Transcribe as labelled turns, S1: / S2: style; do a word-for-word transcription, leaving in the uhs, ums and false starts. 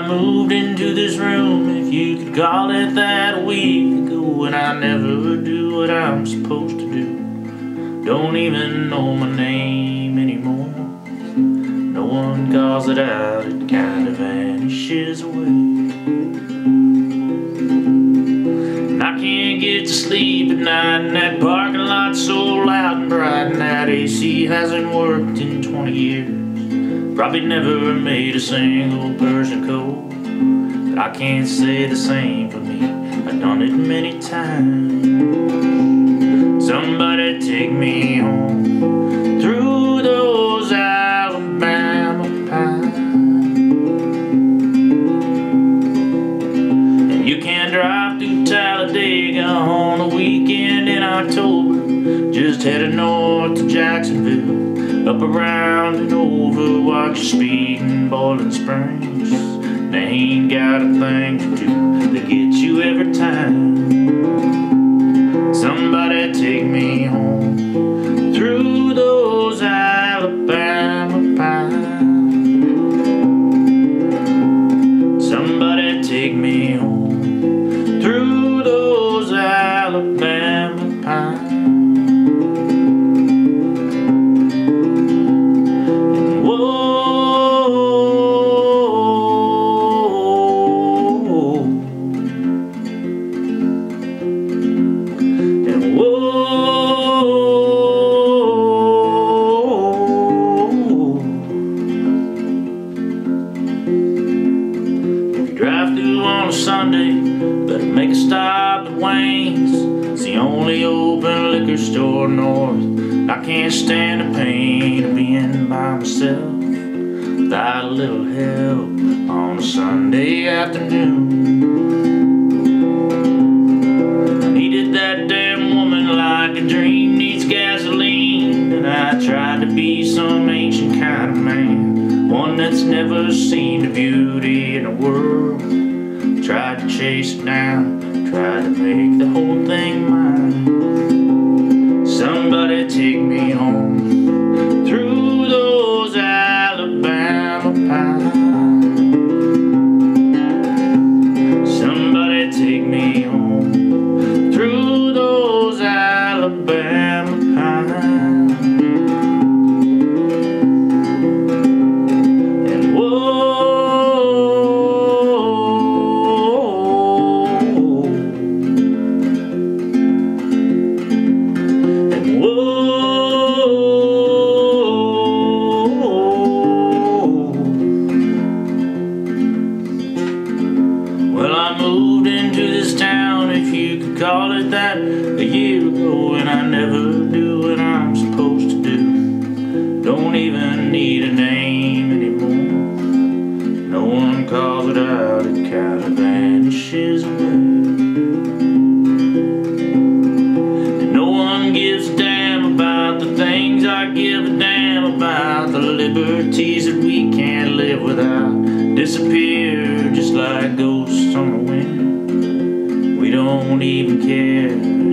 S1: I moved into this room, if you could call it that, a week ago, and I never do what I'm supposed to do. Don't even know my name anymore. No one calls it out, it kind of vanishes away. And I can't get to sleep at night, and that parking lot's so loud and bright, and that A C hasn't worked in twenty years. Probably never made a single person cold, but I can't say the same for me. I've done it many times. Somebody take me home through those Alabama pines. And you can drive through Talladega on a weekend in October, just headed north to Jacksonville, up around and over, watch your speed in Boiling Springs. They ain't got a thing to do to get you every time. Somebody take me home through those Alabama pines. Somebody take me home through those Alabama pines. Drive through on a Sunday, better make a stop at Wayne's. It's the only open liquor store north. I can't stand the pain of being by myself without a little help on a Sunday afternoon. I needed that damn woman like a dream needs gasoline, and I tried to be some ancient kind of man, one that's never seen the beauty in the world. Tried to chase it down, tried to make the whole thing mine. Somebody take me home through those Alabama pines. Somebody take me home through those Alabama pines. Moved into this town, if you could call it that, a year ago, and I never do what I'm supposed to do. Don't even need a name anymore. No one calls it out, it kind of vanishes away. And no one gives a damn about the things I give a damn about. The liberties that we can't live without disappear just like ghosts on the wind. We don't even care.